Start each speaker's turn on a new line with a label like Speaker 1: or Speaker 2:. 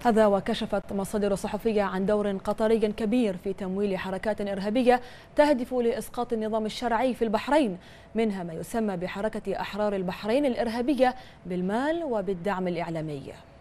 Speaker 1: هذا وكشفت مصادر صحفية عن دور قطري كبير في تمويل حركات إرهابية تهدف لإسقاط النظام الشرعي في البحرين، منها ما يسمى بحركة أحرار البحرين الإرهابية بالمال وبالدعم الإعلامي.